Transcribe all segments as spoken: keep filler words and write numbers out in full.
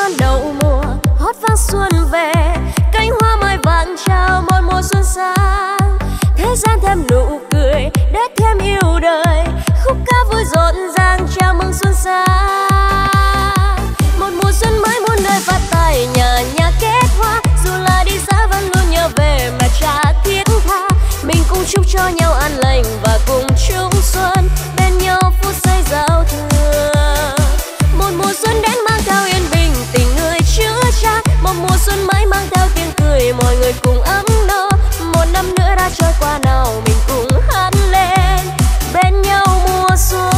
non đầu mùa hót vang xuân về, cánh hoa mai vàng trao một mùa xuân sang. Thế gian thêm nụ cười để thêm yêu đời, khúc ca vui rộn ràng chào mừng xuân sang. Một mùa xuân mới muôn nơi phát tài, nhà nhà kết hoa, dù là đi xa vẫn luôn nhớ về mẹ cha thiết tha. Mình cùng chúc cho nhau an lành và cùng chung xuân bên nhau phút giây giao thừa. Một mùa xuân đến mang theo yên bình, tình người chứa chan. Một mùa xuân mới mang theo tiếng cười, mọi người cùng ấm no. Một năm nữa đã trôi qua, nào mình cùng hát lên bên nhau mùa xuân.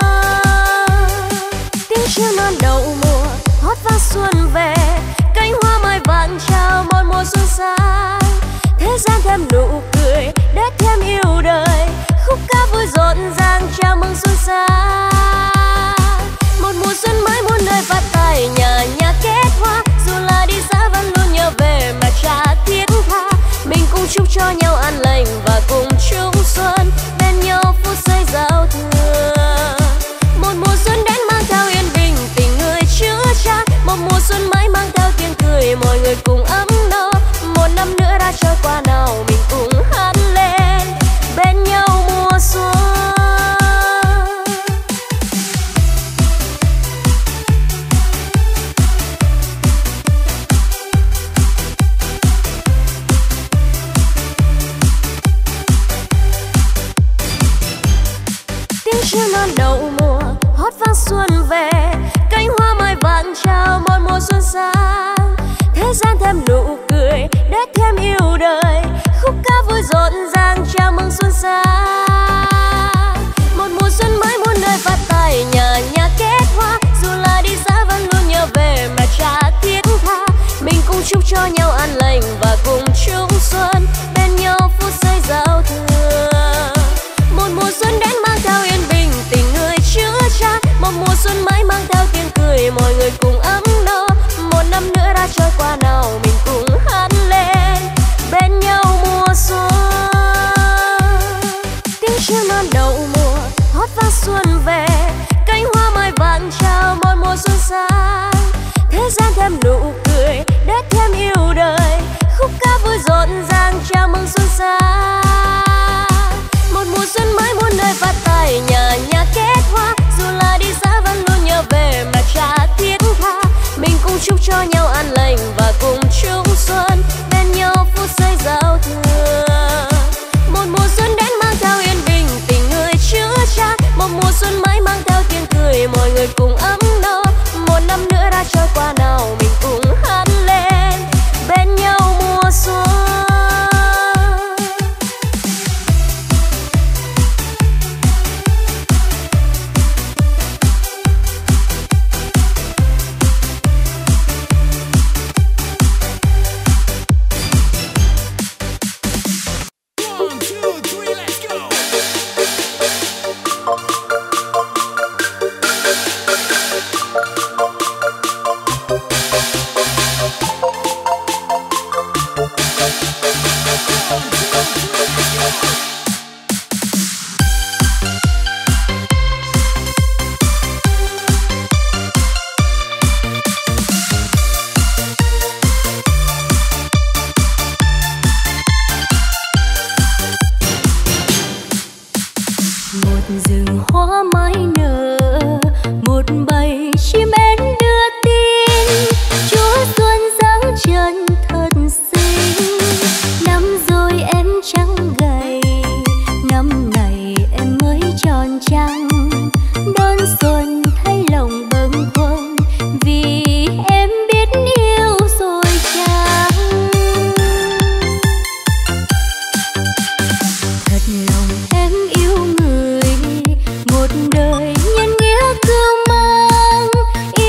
Tiếng chiều non đầu mùa hót vang xuân về, cánh hoa mai vàng trao một mùa xuân sang. Thế gian thêm nụ cười để thêm yêu đời, khúc ca vui rộn ràng chào mừng xuân sang. Một mùa xuân mới muôn nơi phát tài, nhà nhà kết hoa, dù là đi xa vẫn luôn nhớ về mẹ cha thiết tha. Mình cùng chúc cho nhau an lành và cùng chung xuân bên nhau phút giây giao thừa. Một mùa xuân đến mang theo yên bình, tình người chứa chan. Một mùa xuân mới mang theo tiếng cười, mọi người cùng ấm no. Một năm nữa đã trôi qua, nào mình cùng hát lên bên nhau mùa xuân. Tiếng chiều non đầu mùa hót vang xuân về, cánh hoa mai vàng trao một mùa xuân sang. Thế gian thêm nụ cười để thêm yêu đời, khúc ca vui rộn ràng chào mừng xuân sang. Một mùa xuân mới muôn nơi phát tài, nhà nhà kết hoa, dù là đi xa vẫn luôn nhớ về mẹ cha thiết tha. Mình cùng chúc cho nhau an lành và cùng chung xuân bên nhau phút giây giao thừa. Một mùa xuân đến mang theo yên bình, tình người chứa chan. Một mùa xuân mới mang theo tiếng cười, mọi người cùng ấm no. Một năm nữa đã trôi qua, nào mình cùng hát lên bên nhau mùa xuân. Tiếng chiều non đầu mùa hót vang xuân về, cánh hoa mai vàng trao một mùa xuân sang. Thế gian thêm nụ cười để thêm yêu đời, khúc ca vui rộn ràng chào mừng xuân sang. Một mùa xuân mới muôn nơi phát tài, nhà nhà kết hoa, dù là đi xa vẫn luôn nhớ về mẹ cha thiết tha. Mình cùng chúc cho nhau an lành và cùng chung xuân bên nhau phút giây giao thừa. Một mùa xuân đến mang theo yên bình, tình người chứa chan. Một mùa xuân mới mang theo tiếng cười, mọi người cùng ấm no. Một năm nữa đã trôi qua, nào mình cùng hát lên bên nhau mùa xuân. Một đời nhân nghĩa cưu mang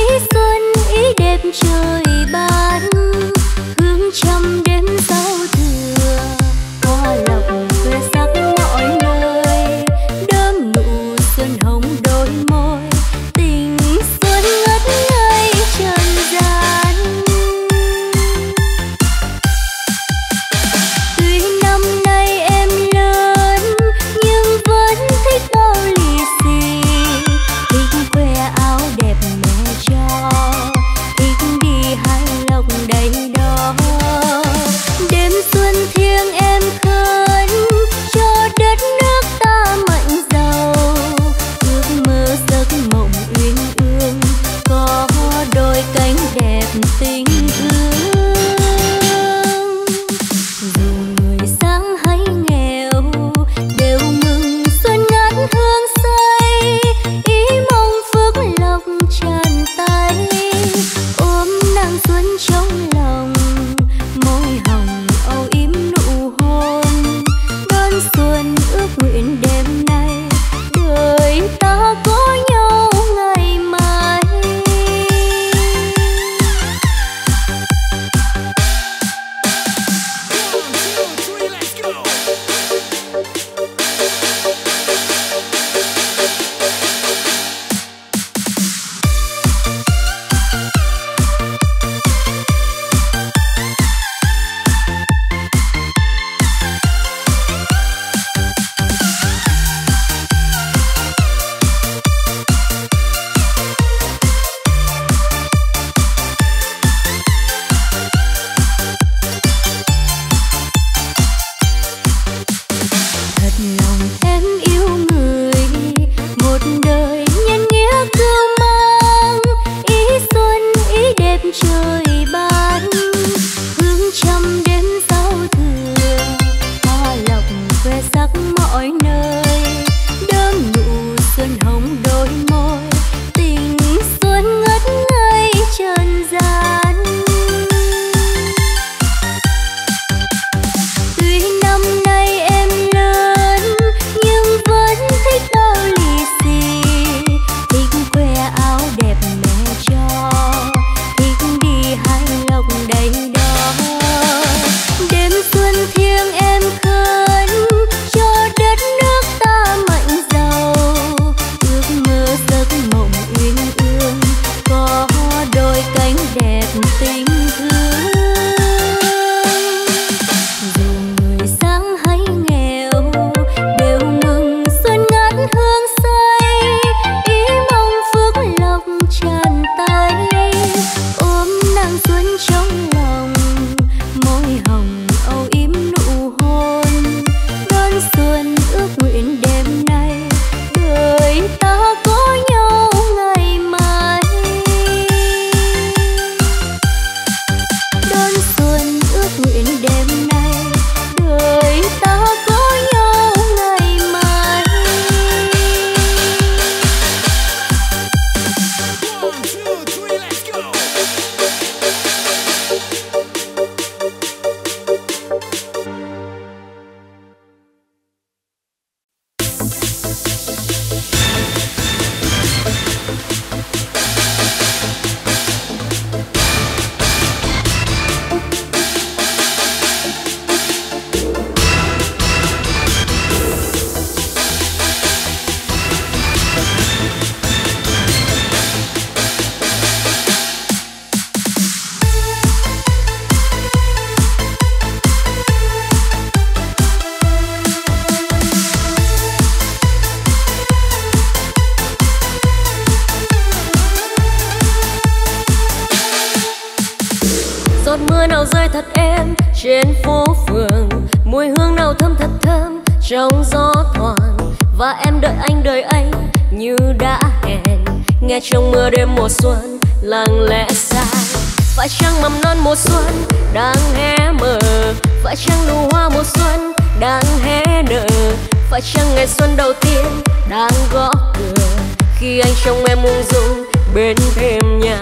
mùi hương nào thơm thật thơm trong gió thoảng, và em đợi anh đợi anh như đã hẹn. Nghe trong mưa đêm mùa xuân lặng lẽ xa, phải chăng mầm non mùa xuân đang hé mở, phải chăng nụ hoa mùa xuân đang hé nở, phải chăng ngày xuân đầu tiên đang gõ cửa khi anh trông em ung dung bên thềm nhà.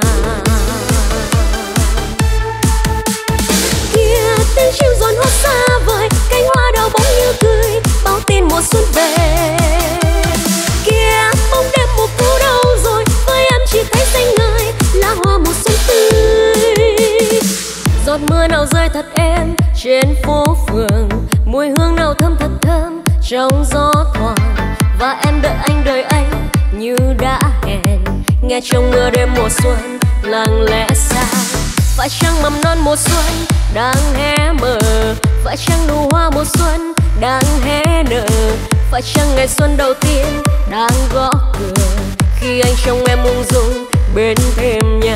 Kia tiếng chim rộn hót xa vời, cánh hoa đào bóng như cười báo tin mùa xuân về. Kia bóng đêm mùa cũ đâu rồi, với em chỉ thấy xanh ngời lá hoa mùa xuân tươi. Giọt mưa nào rơi thật êm trên phố phường, mùi hương nào thơm thật thơm trong gió thoảng, và em đợi anh đợi anh như đã hẹn. Nghe trong mưa đêm mùa xuân lặng lẽ xa, phải chăng mầm non mùa xuân đang hé mở, phải chăng nụ hoa mùa xuân đang hé nở, phải chăng ngày xuân đầu tiên đang gõ cửa khi anh trông em ung dung bên thềm nhà.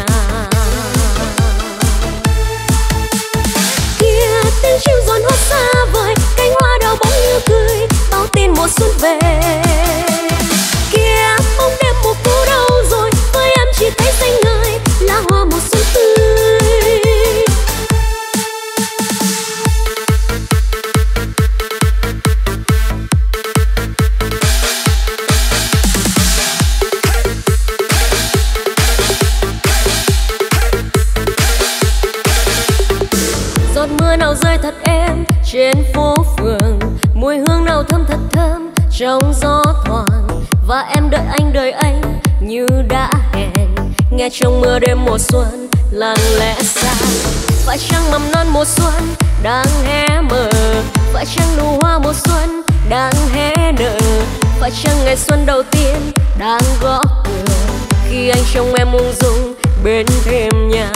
Kia tiếng chim rộn hót xa vời, cánh hoa đào bóng như cười báo tin mùa xuân về. Kia bóng đêm mùa cũ đâu rồi, với em chỉ thấy xanh ngời lá hoa mùa xuân tươi. Giọt mưa nào rơi thật êm trên phố phường, mùi hương nào thơm thật thơm trong gió thoảng, và em đợi anh đợi anh như đã hẹn. Nghe trong mưa đêm mùa xuân lặng lẽ xa, phải chăng mầm non mùa xuân đang hé mở, phải chăng nụ hoa mùa xuân đang hé nở, phải chăng ngày xuân đầu tiên đang gõ cửa khi anh trông em ung dung bên thềm nhà.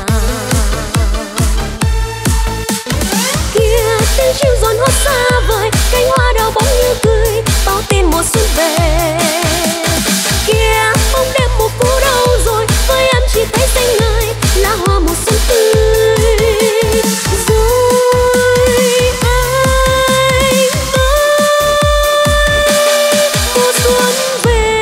Kia tiếng chim rộn hót xa vời, cánh hoa đào bóng như cười báo tin mùa xuân về. Kia bóng đêm mùa cũ đâu rồi, với em chỉ thấy xanh ngời lá hoa mùa xuân tươi. Rồi anh ơi, mùa xuân về.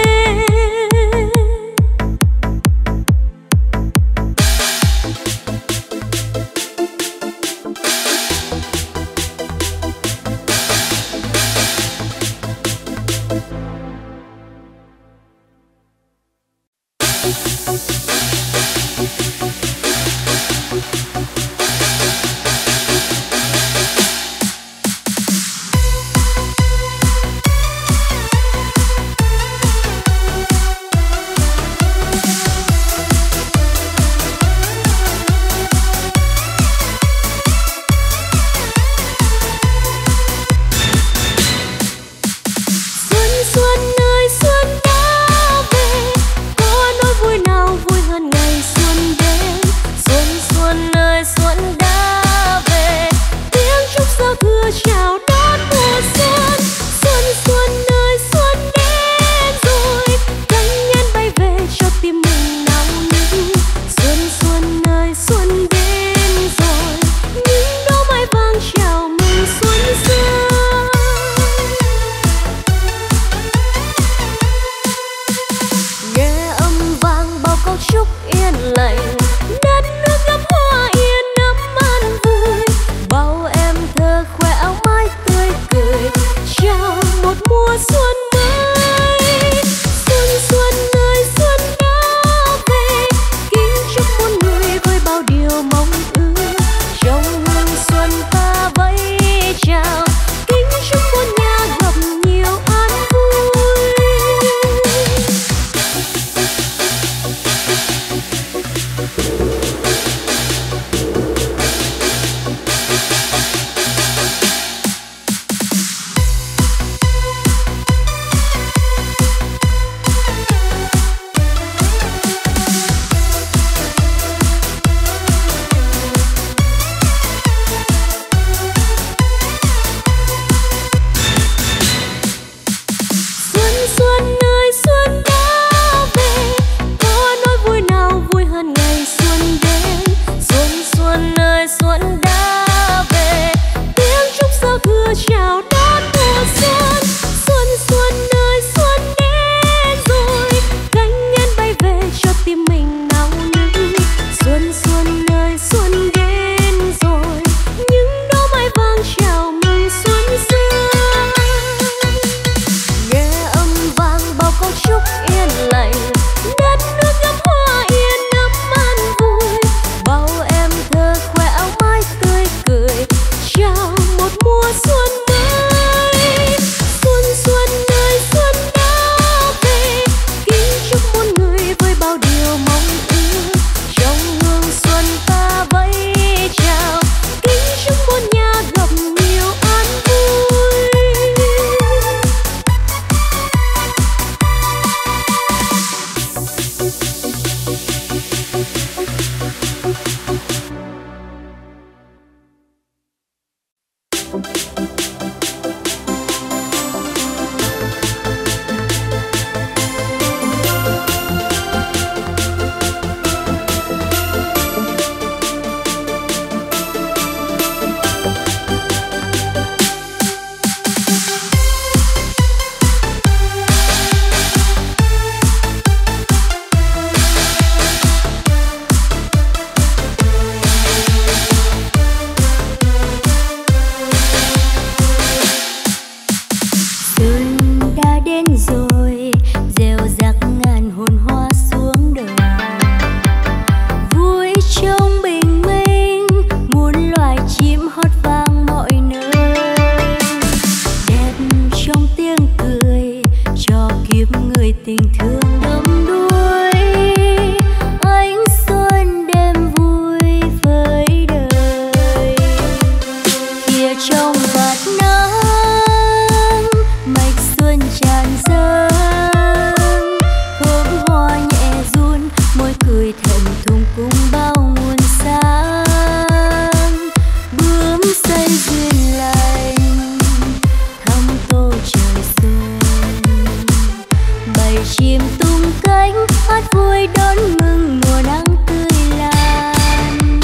tình thương đắm đuối, ánh xuân đêm vui với đời. Kìa trong vạt nắng mạch xuân tràn dâng, khóm hoa nhẹ run môi cười thẹn thùng cùng bao nguồn sáng. Bướm say duyên lành thăm tô trời xuân, bầy chim tung cánh hát vui đón mừng mùa nắng tươi lan.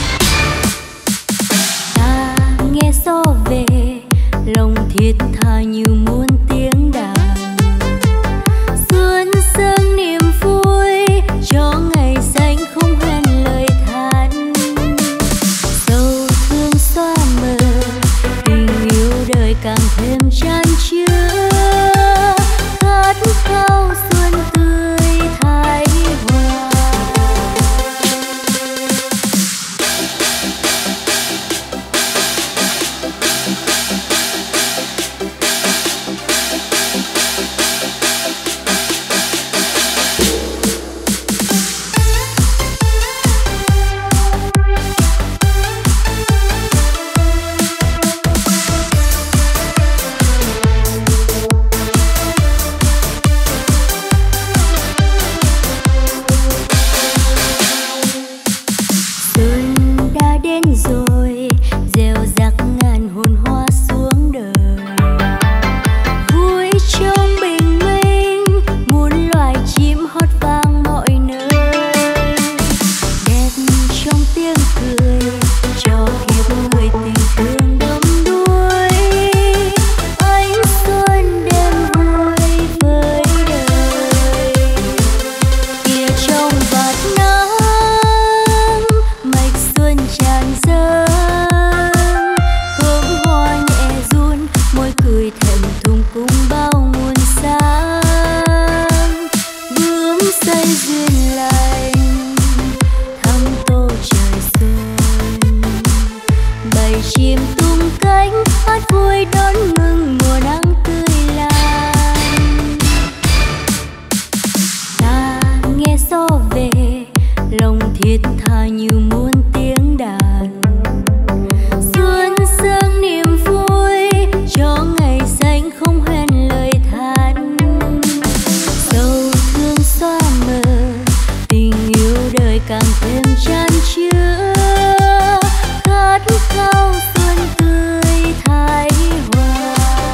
Ta nghe gió về lòng thiết tha như muôn tiếng đàn, xuân sương niềm vui cho ngày xanh không hoen lời than. Dẫu thương xóa mờ tình yêu đời càng thêm chan chứa, khát khao xuân tươi thái hòa. Xuân đã đến rồi, gieo rắc ngàn hồn hoa xuống đời. Vui trong bình minh, muôn loài chim hót vang mọi nơi. Đẹp trong tiếng cười, cho kiếp người tình thương đắm đuối. Ánh xuân đêm vui với đời. Kìa trong vạt nắng mạch xuân tràn dâng, khóm hoa nhẹ run môi cười thẹn thùng cùng bao nguồn sáng. Bướm say duyên lành thăm tô trời xuân, bầy chim tung cánh hát vui đón mừng mùa nắng tươi lan. Ta nghe gió về lòng thiết tha như muôn tiếng đàn, xuân sương niềm vui cho ngày xanh không hoen lời than. Dẫu thương xóa mờ tình yêu đời càng thêm chan chứa, khát khao xuân tươi thái hòa.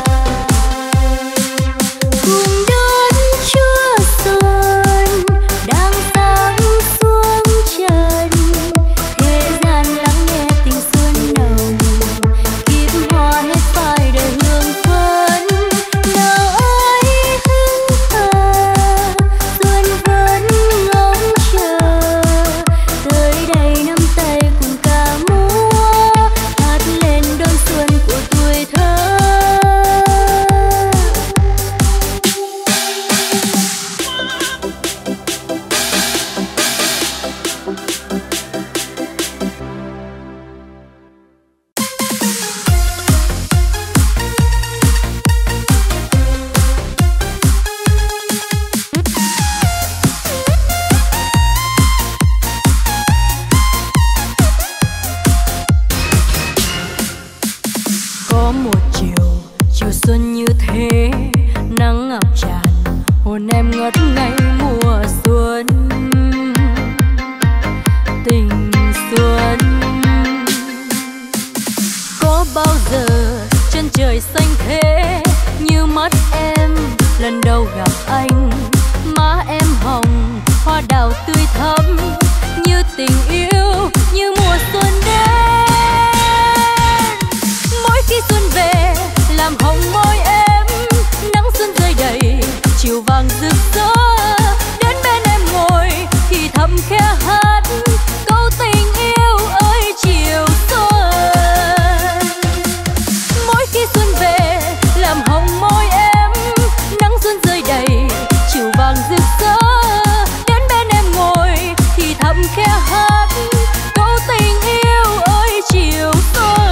Cùng đón Chúa xuân đang sáng xuống trần, thế gian lắng nghe tình xuân nồng, kiếp hoa hết phai đời hương phấn. Nào ai hững hờ xuân vẫn ngóng chờ, tới đây nắm tay cùng ca múa, hát lên đón xuân của tuổi thơ. Có một chiều, chiều xuân như thế, nắng ngập tràn, hồn em ngất ngây mùa xuân. Tình xuân có bao giờ chân trời xanh thế như mắt em lần đầu gặp anh. Má em hồng, hoa đào tươi thắm như tình yêu, như mùa xuân đến. Mỗi khi xuân về làm hồng môi em, nắng xuân rơi đầy chiều vàng rực rỡ. Đến bên em ngồi thì thầm khẽ hát câu tình yêu ơi chiều xuân. Mỗi khi xuân về làm hồng môi em, nắng xuân rơi đầy chiều vàng rực rỡ. Đến bên em ngồi thì thầm khẽ hát câu tình yêu ơi chiều xuân.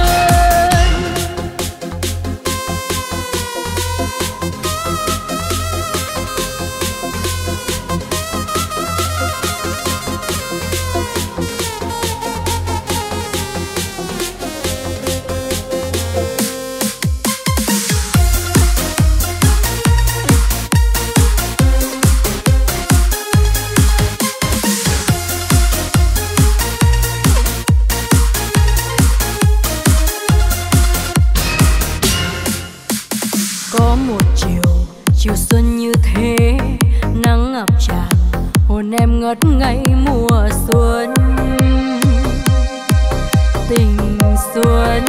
ngất ngây mùa xuân. Tình xuân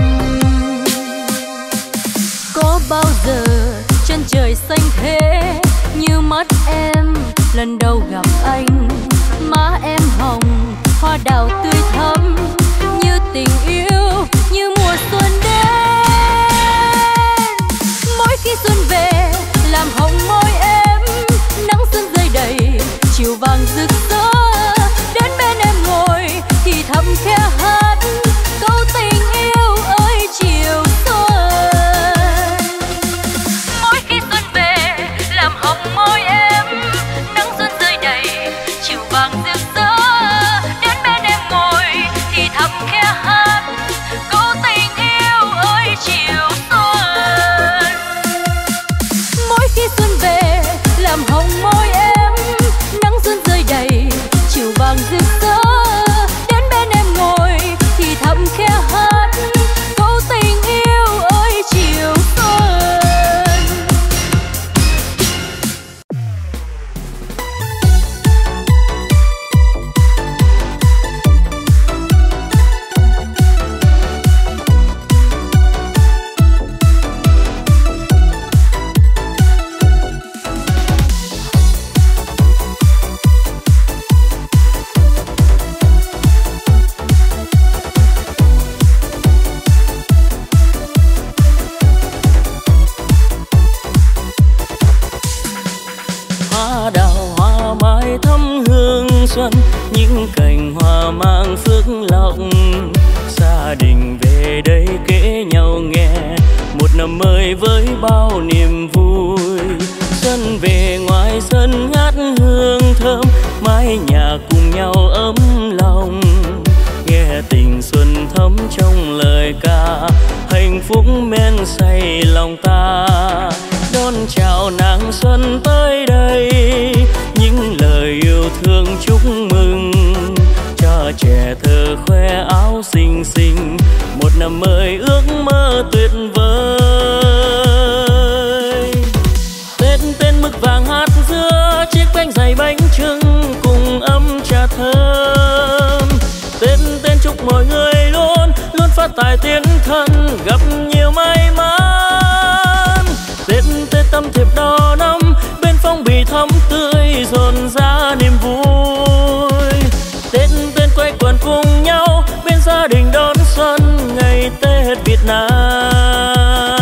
có bao giờ chân trời xanh thế như mắt em lần đầu gặp anh. Má em hồng hoa đào tươi thắm như tình yêu như mùa xuân đến. Mỗi khi xuân về làm hồng môi em, nắng xuân rơi đầy chiều vàng rực rỡ. Đến bên em ngồi thì thầm khẽ hát câu tình yêu ơi chiều xuân. Mỗi khi xuân về làm hồng môi em, nắng xuân rơi đầy chiều vàng rực rỡ. Đến bên em ngồi thì thầm khẽ hát câu tình yêu ơi chiều xuân. Mỗi khi xuân về làm hồng môi em, nắng xuân rơi đầy chiều vàng rực rỡ. Đến bên em ngồi thì thầm khẽ hát câu tình yêu ơi chiều xuân. Hoa đào hoa mai thắm hương xuân, những cành hoa mang phước lộc. Gia đình về đây kể nhau nghe một năm mới với bao niềm vui. Xuân về ngoài sân ngát hương thơm, mái nhà cùng nhau ấm lòng. Nghe tình xuân thấm trong lời ca, hạnh phúc men say lòng ta. Đón chào nàng xuân tới đây, những lời yêu thương chúc mừng. Cho trẻ thơ khoe áo xinh xinh, một năm mới ước mơ tuyệt vời. Tết tên mực vàng hát giữa chiếc bánh dày bánh trưng cùng ấm trà thơm. Tết tên chúc mọi người luôn luôn phát tài tiến thân, gặp nhiều may mắn. Tết Tết tâm thiệp đo năm bên phong bì thắm tươi dồn ra niềm vui. Tết Tết quay quần cùng nhau bên gia đình đón xuân ngày Tết Việt Nam.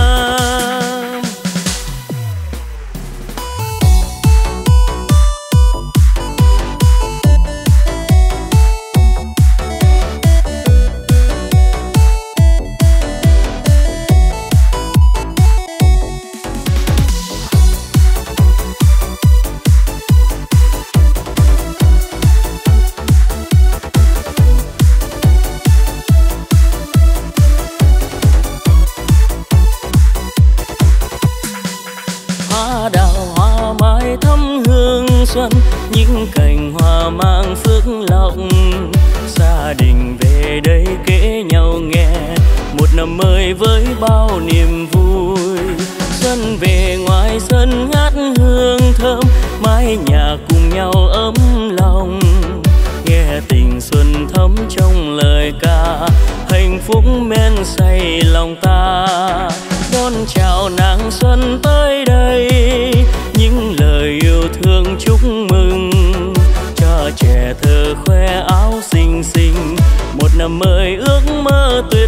Hoa đào hoa mai thắm hương xuân, những cành hoa mang phước lộc. Gia đình về đây kể nhau nghe một năm mới với bao niềm vui. Xuân về ngoài sân ngát hương thơm, mái nhà cùng nhau ấm lòng. Nghe tình xuân thấm trong lời ca, hạnh phúc men say lòng ta. Đón chào nàng xuân tới đây, những lời yêu thương chúc mừng. Cho trẻ thơ khoe áo xinh xinh, một năm mới ước mơ tuyệt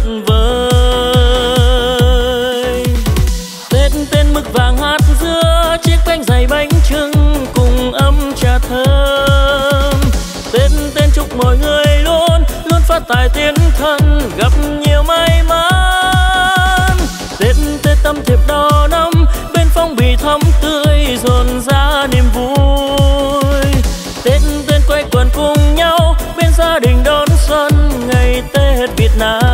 vời. Tết tên mực vàng hát giữa chiếc bánh dày bánh trưng cùng ấm trà thơm. Tết tên chúc mọi người luôn luôn phát tài tiến thân, gặp nhiều may mắn. Tết Tết tâm thiệp đo năm bên phong bì thắm tươi dồn ra niềm vui. Tết Tết quay quần cùng nhau bên gia đình đón xuân ngày Tết Việt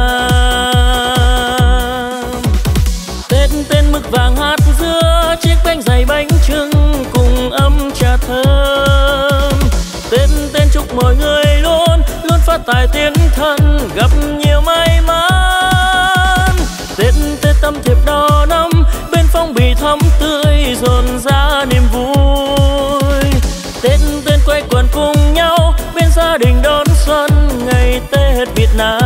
Nam. Tết tên mực vàng hát giữa chiếc bánh dày bánh trưng cùng ấm trà thơm. Tết Tết chúc mọi người luôn luôn phát tài tiến thân, gặp nhiều may mắn. Tết Tết tâm thiệp đo năm bên phong bì thắm tươi dồn ra niềm vui. Tết Tết quay quần cùng nhau Nam.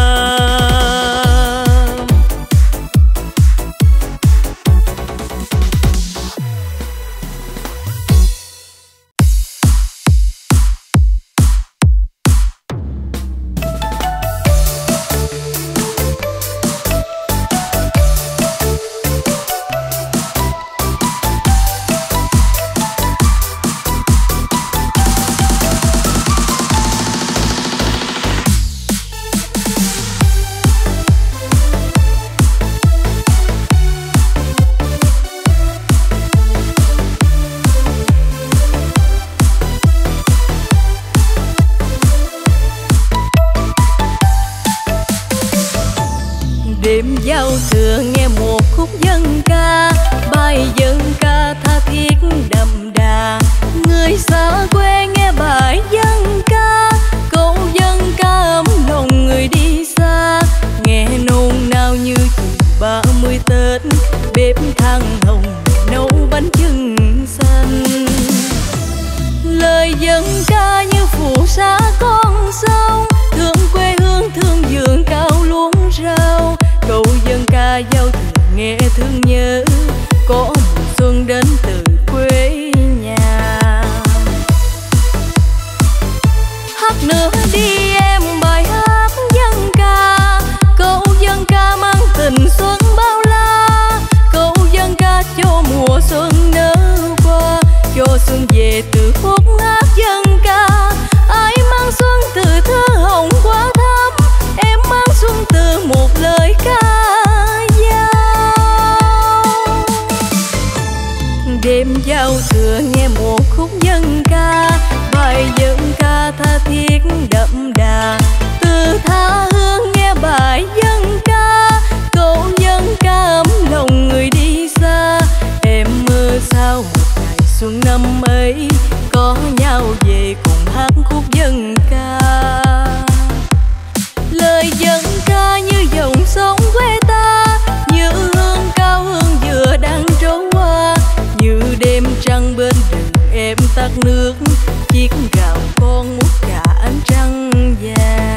Đêm giao thừa nghe một khúc dân ca, bài dân ca tha thiết đậm đà. Người xa quê nghe bài dân ca, câu dân ca ấm lòng người đi xa. Nghe nôn nao như chừng ba mươi Tết, bếp than hồng nấu bánh chưng xanh. Lời dân ca như phù sa con sông, thương quê hương thương vườn cao luống rau. Câu dân ca giao thừa nghe thương nhớ, có mùa xuân đến từ quê nhà. Hát nữa đi em bài hát dân ca, câu dân ca mang tình xuân bao la. Câu dân ca cho mùa xuân nở qua, cho xuân về từ khúc hát dân ca. Ai mang xuân từ thơ hồng quá thắm, em mang xuân từ một lời ca dao. Đêm giao thừa nghe một khúc dân ca, bài dân ca tha thiết đậm đà. Từ tha hương nghe bài dân ca, câu dân ca ấm lòng người đi xa. Em mơ sao một ngày xuân năm ấy, có nhau về cùng hát khúc dân ca. Lời dân ca như dòng sông quê ta, như hương cao hương dừa đang trổ qua. Như đêm trăng bên đường em tắt nước, chiếc gạo con mút cả ánh trăng vàng.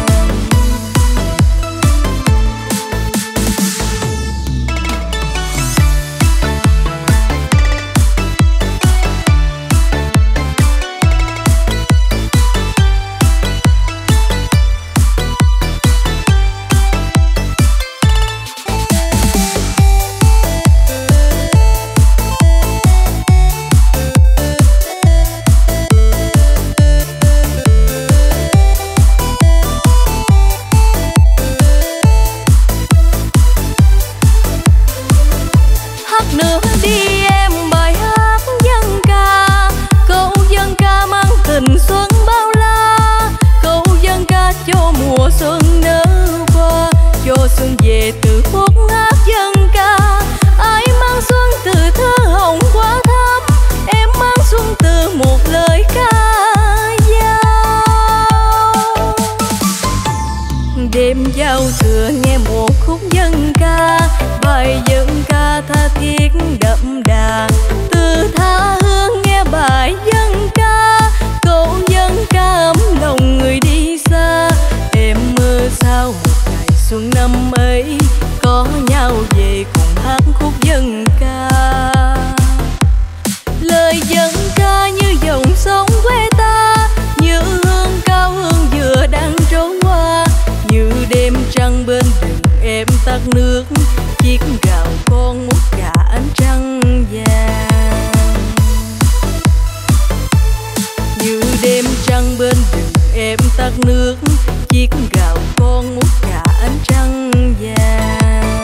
Đêm giao thừa nghe một khúc dân ca, bài dân ca tha thiết đậm đà. Từ tha hương nghe bài dân ca, câu dân ca ấm lòng người đi xa. Em mơ sao một ngày xuân năm ấy, có nhau về cùng hát khúc dân ca. Lời dân ca như dòng sông quê ta, như hương cao hương dừa đang trổ qua. Như đêm trăng bên đường em tắt nước, chiếc gạo con mút cả ánh trăng vàng. Như đêm trăng bên đường em tắt nước, chiếc gạo con mút cả ánh trăng vàng.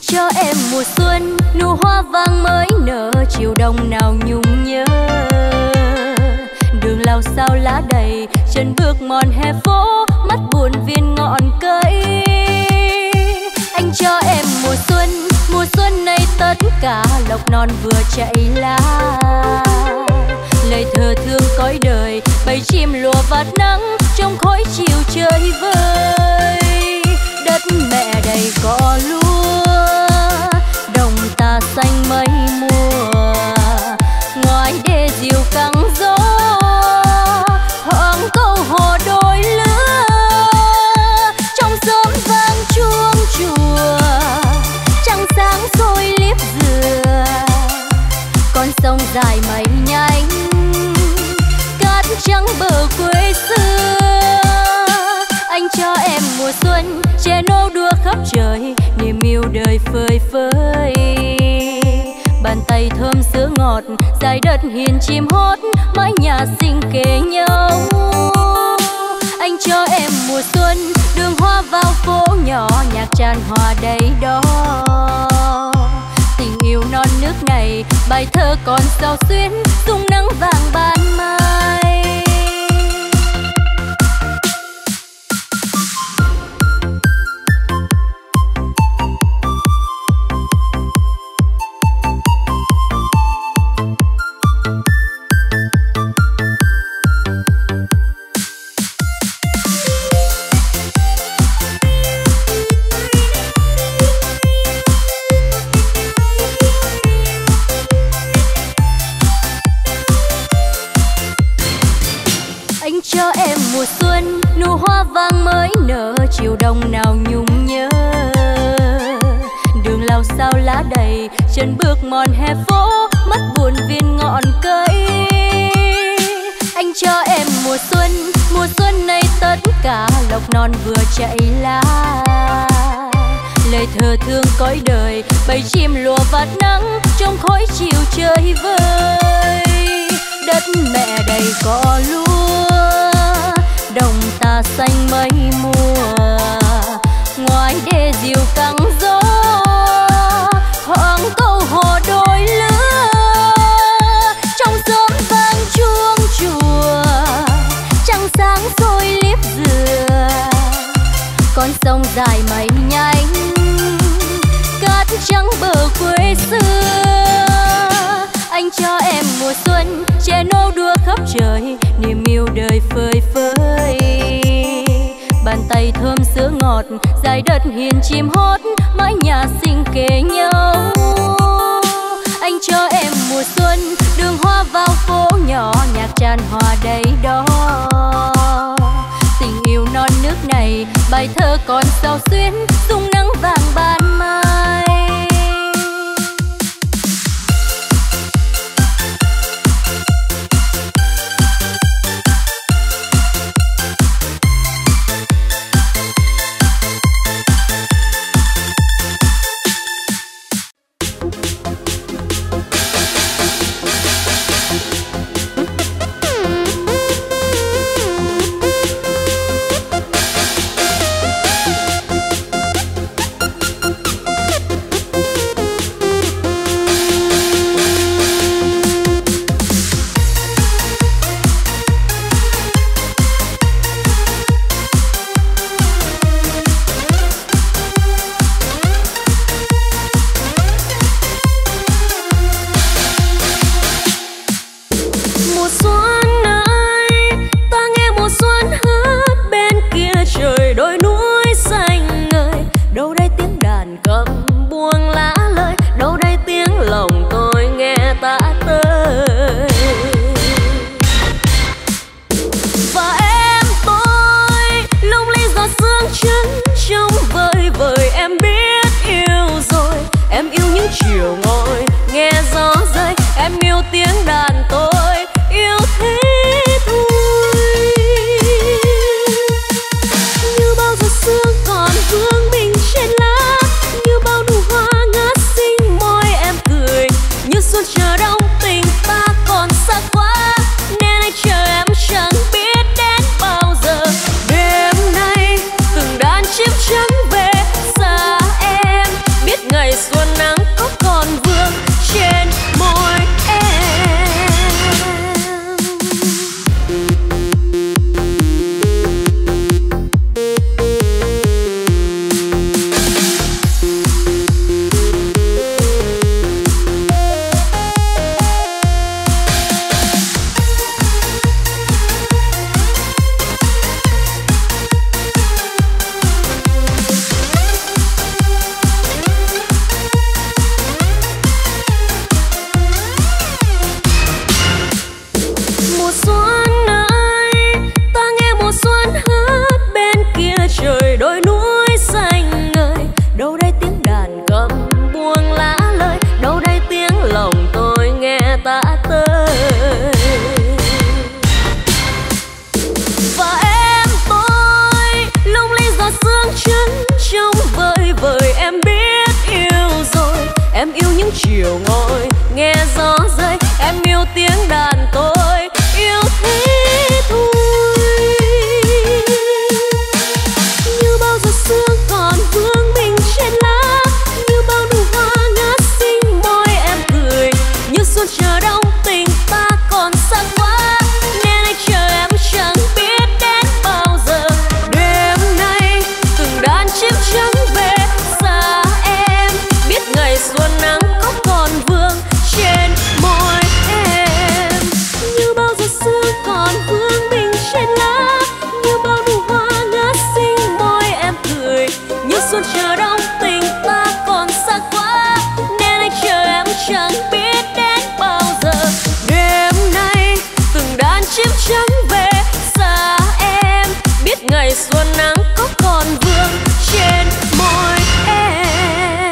cho em mùa xuân, nụ hoa vàng mới nở, chiều đông nào nhung nhớ. Đường lao sao lá đầy, chân bước mòn hè phố, mắt buồn viên ngọn cây. Anh cho em mùa xuân, mùa xuân này tất cả lộc non vừa chạy lá. Lời thơ thương cõi đời, bầy chim lùa vạt nắng trong khói chiều trời vơi. Đất mẹ đầy cỏ lúa, đồng ta xanh mây mùa. Ngoài đê diều căng gió, hoàng câu hò đôi lứa. Trong sớm vang chuông chùa, trăng sáng soi liếp dừa. Con sông dài mây nhanh, cát trắng bờ quê xưa. Anh cho em mùa xuân, trẻ nô đua khắp trời, niềm yêu đời phơi phới. Bàn tay thơm sữa ngọt, dải đất hiền chim hót, mái nhà xinh kề nhau. Anh cho em mùa xuân, đường hoa vào phố nhỏ, nhạc tràn hòa đầy đó. Tình yêu non nước này, bài thơ còn sao xuyến, dung nắng vàng ban mai. Cho em mùa xuân, nụ hoa vàng mới nở, chiều đông nào nhung nhớ. Đường lao sao lá đầy, chân bước mòn hè phố, mắt buồn viên ngọn cây. Anh cho em mùa xuân, mùa xuân này tất cả lộc non vừa chạy lá. Lời thơ thương cõi đời, bầy chim lùa vạt nắng trong khói chiều trời vơi. Đất mẹ đầy cỏ lúa, đồng ta xanh mây mùa. Ngoài đê diều căng gió, hoàng câu hò đôi lứa. Trong sớm vang chuông chùa, trăng sáng soi liếp dừa. Con sông dài mây nhanh, cát trắng bờ quê xưa. Anh cho em mùa xuân, trẻ nô đua khắp trời, niềm yêu đời phơi phới. Bàn tay thơm sữa ngọt, dải đất hiền chim hót, mái nhà xinh kề nhau. Anh cho em mùa xuân, đường hoa vào phố nhỏ, nhạc tràn hòa đầy đó. Tình yêu non nước này, bài thơ còn sao xuyến, dung nắng vàng ban mai. em yêu những chiều ngồi nghe gió rơi, em yêu tiếng đàn tôi yêu thế thôi. Như bao giờ xưa còn vương mình trên lá, như bao nụ hoa ngát xinh môi em cười, như xuân chờ đông tình ta còn xa quá, nên anh chờ em chẳng biết đến bao giờ. Đêm nay từng đàn chim trắng về xa em, biết ngày xuân nắng có còn vương trên môi em. Như bao giờ xưa còn vương mình trên lá, như bao nụ hoa ngát xinh môi em cười, như xuân chờ đông tình ta còn xa quá, nên anh chờ em chẳng biết đến bao giờ. Đêm nay từng đàn chim trắng về xa em, biết ngày xuân nắng có còn vương trên môi em.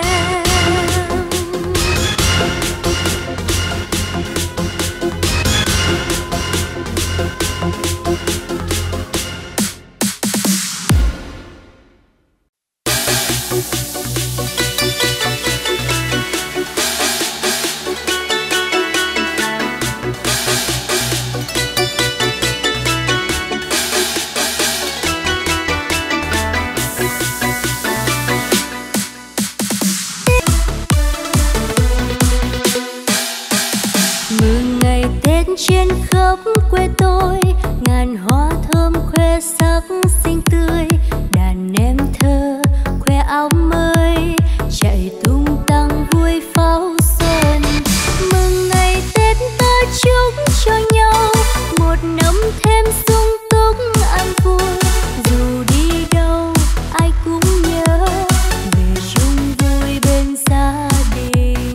Mừng ngày Tết trên khắp quê tôi, ngàn hoa thơm khoe sắc xinh tươi, đàn em thơ khoe áo mới chạy tung tăng vui pháo xuân. Mừng ngày Tết ta chúc cho nhau một năm thêm sung túc an vui, dù đi đâu ai cũng nhớ về chung vui bên gia đình.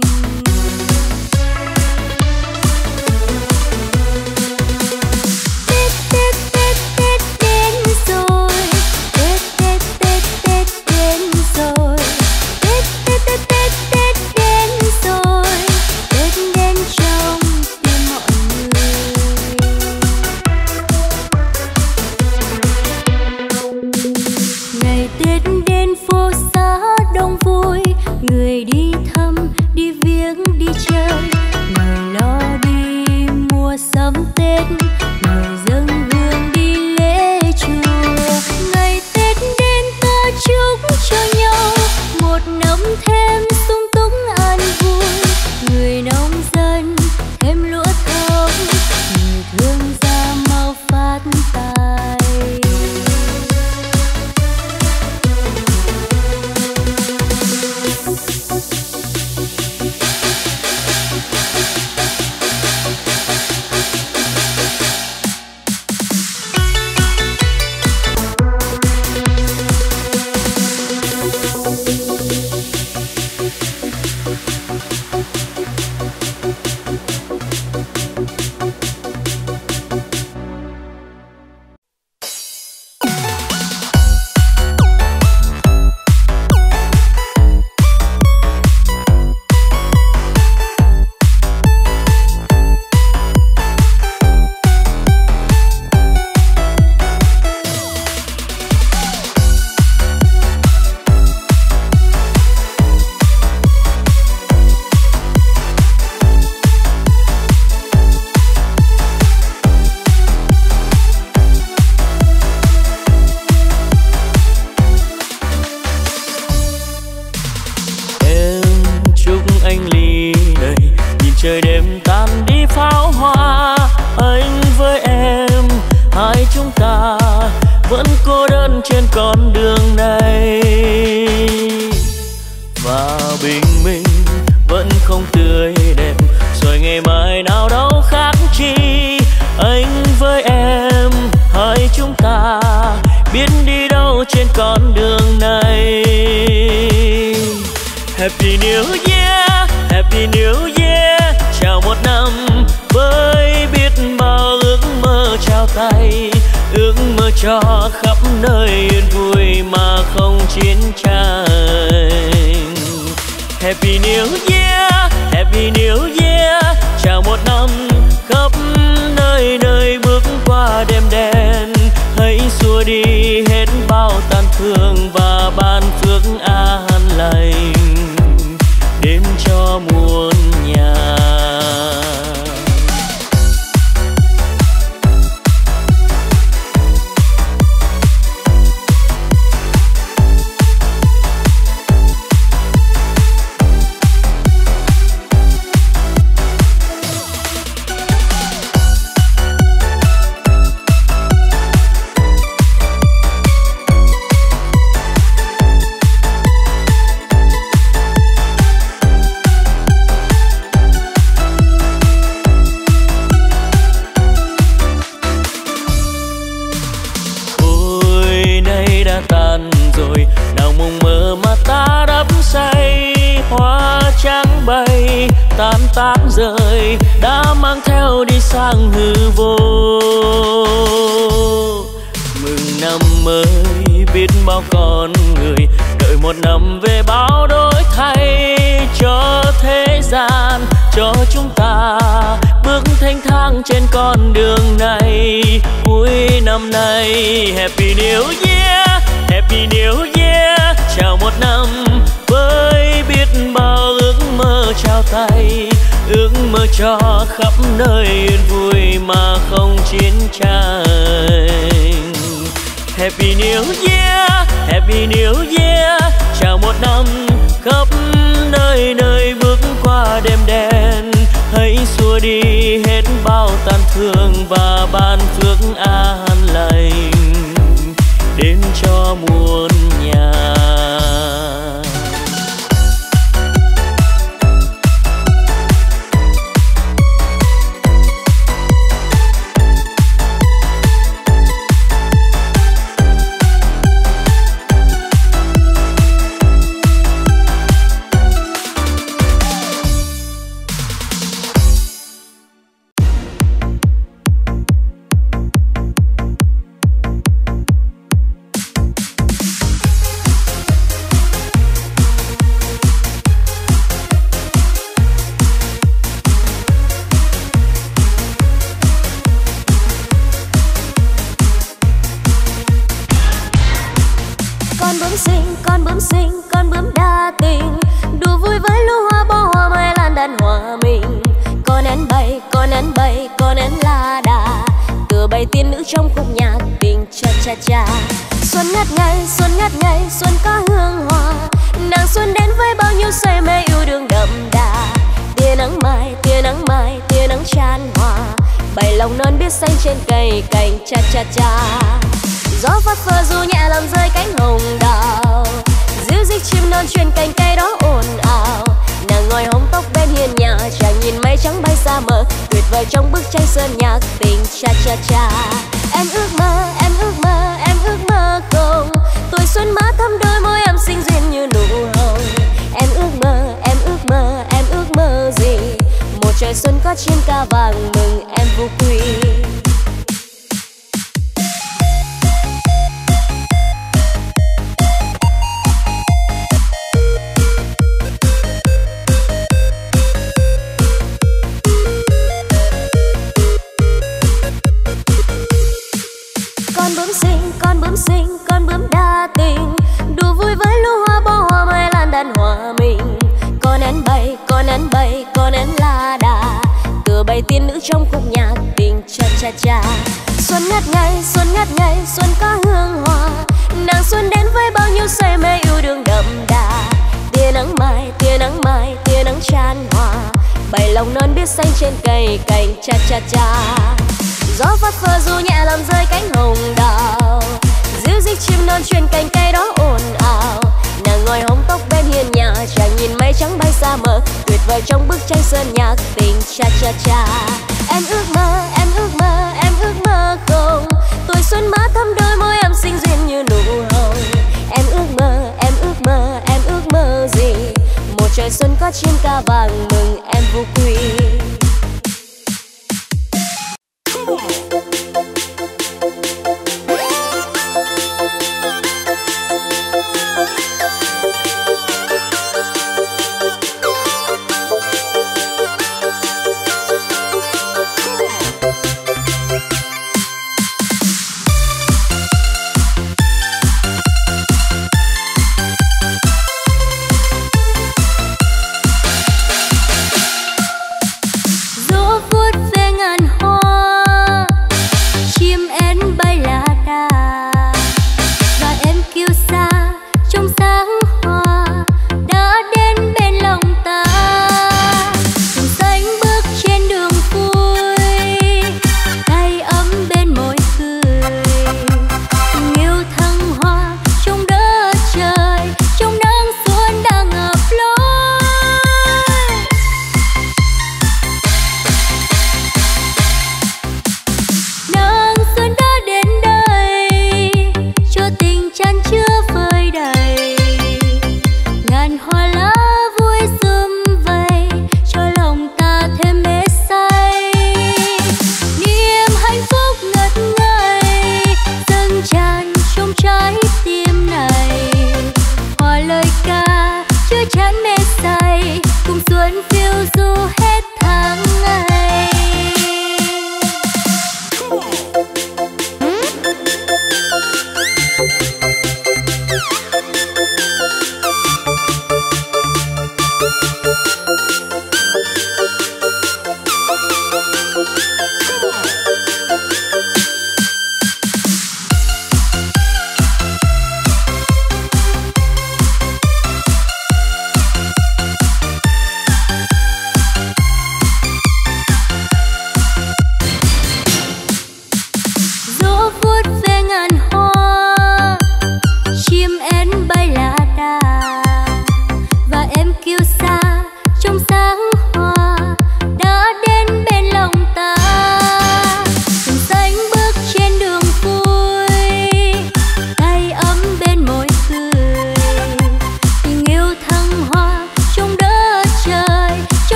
Tết Tết Tết Tết đến rồi, Tết Tết Tết Tết đến rồi, Tết Tết Tết Tết Tết đến rồi, Tết đến trong tim mọi người. Ngày Tết đến phố xá đông vui, người đi thăm đi viếng đi chơi, người lo đi mua sắm Tết, người dâng hương đi lễ chùa. Ngày Tết đến ta chúc cho nhau một năm thêm sung túc an vui, người nông dân thêm lúa thơm, người thương gia mau phát tài. Trời đêm tan đi pháo hoa, anh với em hai chúng ta vẫn cô đơn trên con đường này, và bình minh vẫn không tươi đẹp, rồi ngày mai nào đâu khác chi. Anh với em hai chúng ta biết đi đâu trên con đường này. Happy New Year, Happy New Year, chào một năm với biết bao ước mơ trao tay, ước mơ cho khắp nơi yên vui mà không chiến tranh. Happy New Year, Happy New Year, chào một năm khắp nơi nơi bước qua đêm đen, hãy xua đi hết bao tàn thương và ban phước an lành. Đêm cho nay đã tan rồi, nào mộng mơ mà ta đắm say. Hoa trắng bay tan tác rơi, đã mang theo đi sang hư vô. Mừng năm mới biết bao con người, đợi một năm về bao đổi thay cho thế gian, cho chúng ta bước thanh thang trên con đường này. Cuối năm nay Happy New Year, Happy New Year, chào một năm với biết bao ước mơ trao tay, ước mơ cho khắp nơi yên vui mà không chiến tranh. Happy New Year, Happy New Year, chào một năm khắp nơi nơi bước qua đêm đen. Hãy xua đi hết bao tàn thương và ban phước an lành đến cho muôn nhà.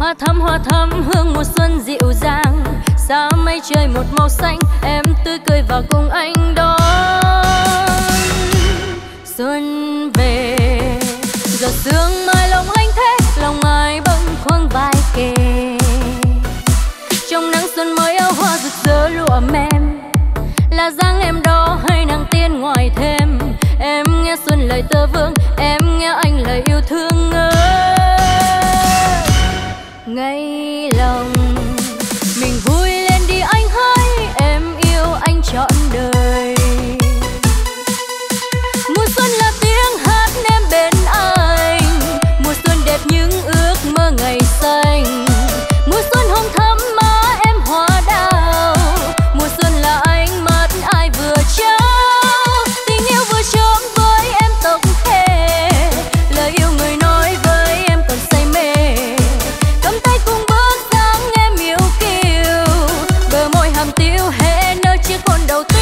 Hoa thắm hoa thắm hương mùa xuân dịu dàng, xa mây trời một màu xanh, em tươi cười và cùng anh đón xuân về. Giọt sương mai lộng lanh thế, lòng ai bâng khuâng vai kề. Trong nắng xuân mới áo hoa rực rỡ lụa mềm, là dáng em đó hay nàng tiên ngoài thêm. Em nghe xuân lời tơ vương, em nghe anh lời yêu thương ơi. Ngay lòng mình vui lên đi anh hỡi, em yêu anh trọn đời. Mùa xuân là tiếng hát em bên anh, mùa xuân đẹp những ước mơ ngày xanh. Mùa xuân hồng thắm má em hoa đào, mùa xuân là ánh mắt ai vừa trao. Tình yêu vừa chớm với em tóc thề, lời yêu người nói với em còn say mê. Cầm tay cùng bước dáng em yêu kiều, bờ môi hàm tiêu hé nơi chiếc hôn đầu tiên.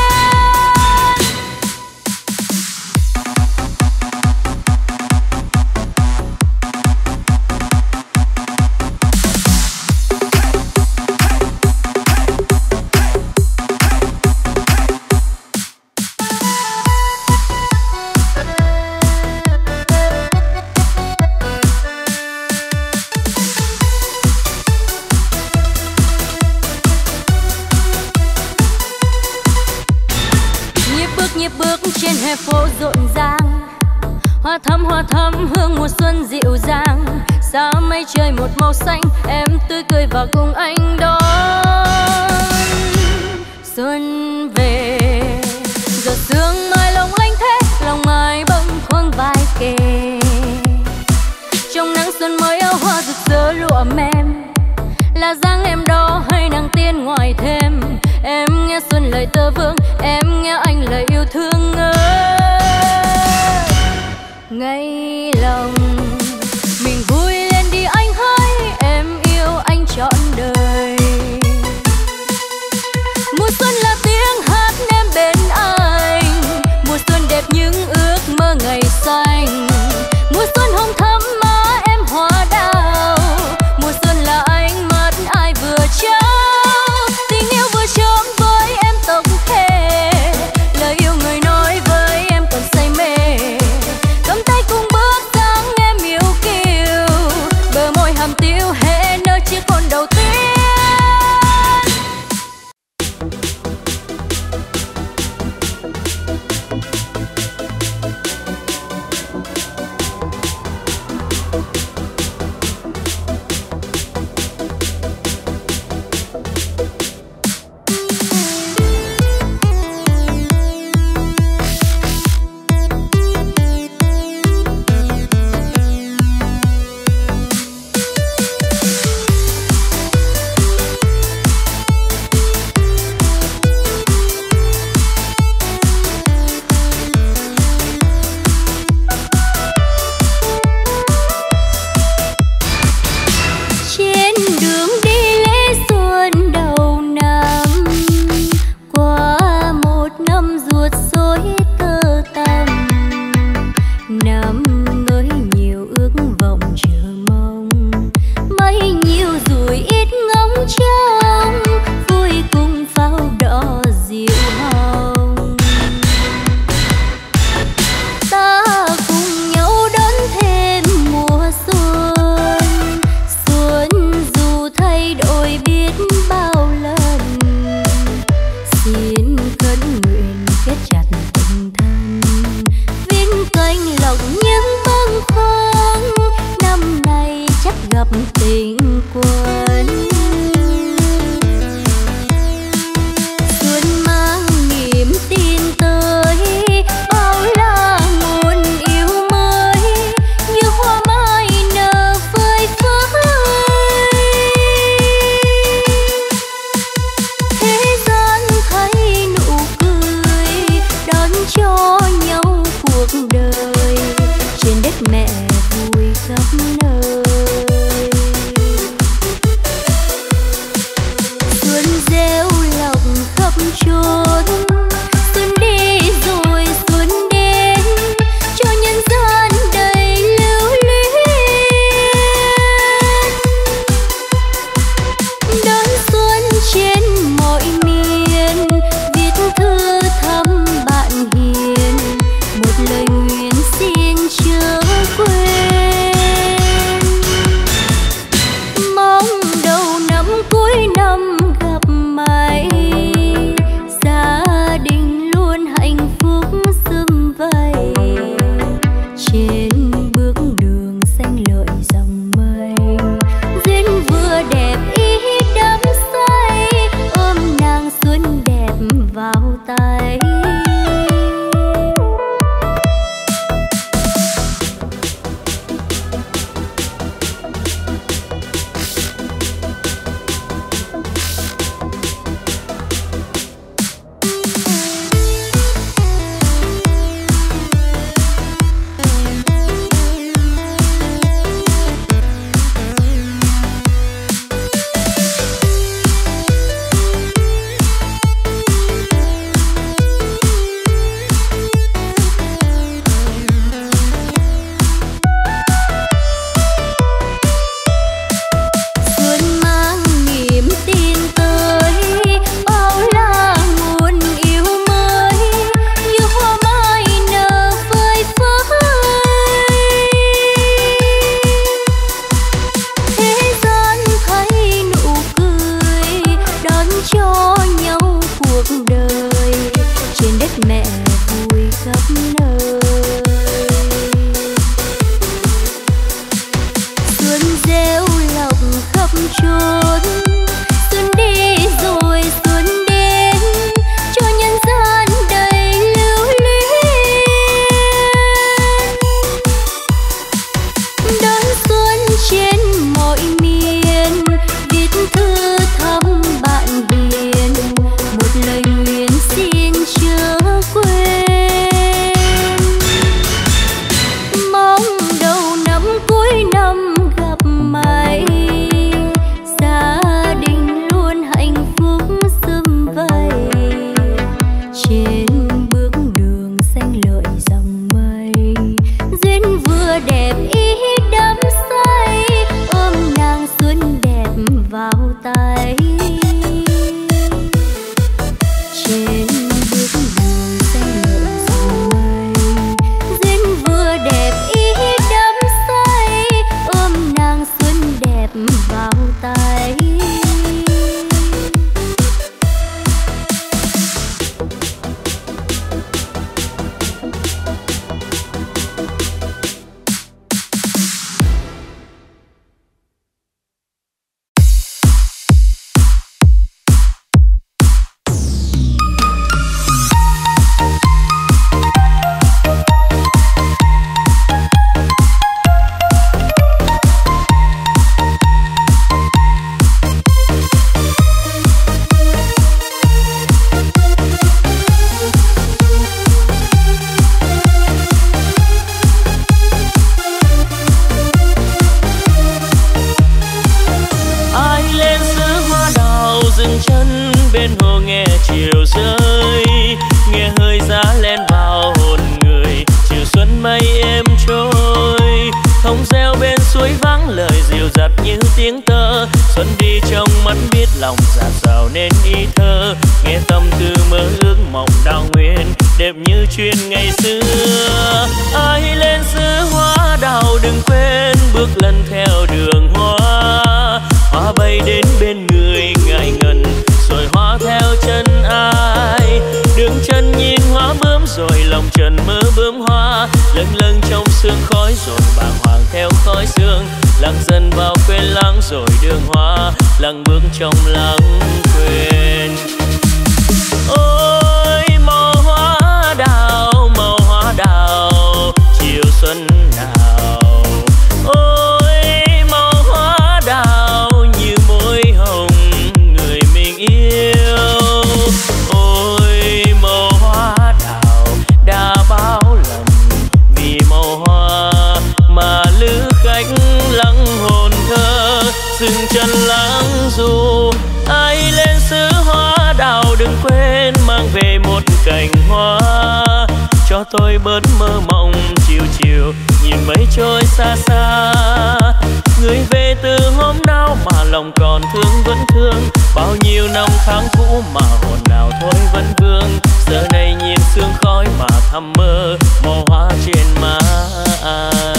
Nhịp bước trên hè phố rộn ràng, hoa thắm hoa thắm hương mùa xuân dịu dàng, xa mây trời một màu xanh, em tươi cười và cùng anh đón xuân về. Giọt sương mai lộng lanh thế, lòng ai bâng khuâng vai kề. Trong nắng xuân mới áo hoa rực rỡ lụa mềm, là dáng em đó hay nàng tiên ngoài thêm. Em nghe xuân lời tơ vương, em nghe anh lời yêu thương ơi. Ngay lòng mình vui lên đi anh hỡi, em yêu anh trọn đời. Mùa xuân là tiếng hát em bên anh, mùa xuân đẹp những ước mơ ngày xanh. Mùa xuân hồng thắm má em hoa đào, mùa xuân là ánh mắt ai vừa trao. Tình yêu vừa chớm với em tóc thề, lời yêu người nói với em còn say mê. Cầm tay cùng bước dáng em yêu kiều, bờ môi hàm tiêu hé nơi chiếc hôn đầu tiên. Thấy chiều rơi, nghe hơi giá len vào hồn người. Chiều xuân mây êm trôi, thông reo bên suối vắng lời dịu dặt như tiếng tơ. Xuân đi trong mắt biết lòng dạt dào nên ý thơ, nghe tâm tư mơ ước mộng đào nguyên đẹp như chuyện ngày xưa. Ai lên xứ hoa đào đừng quên bước lần theo đường hoa, hoa bay đến bên người ngại ngần rồi hoa theo chân ai. Đường chân nhìn hoa bướm rồi lòng trần mơ bướm hoa, lâng lâng trong sương khói rồi bàng hoàng theo khói sương. Lặng dần vào quên lãng rồi đường hoa, lặng bước trong lãng quên. Ôi màu hoa đào, màu hoa đào chiều xuân nào. Ôi màu hoa đào như môi hồng người mình yêu. Ôi màu hoa đào đã bao lần vì màu hoa mà lữ khách lắng hồn thơ. Dừng chân lãng dù ai lên xứ hoa đào đừng quên mang về một cành hoa, cho tôi bớt mơ mộng chiều chiều nhìn mây trôi xa xa. Người về từ hôm nào mà lòng còn thương vẫn thương, bao nhiêu năm tháng cũ mà hồn nào thôi vẫn vương. Giờ này nhìn sương khói mà thầm mơ màu hoa trên má ai.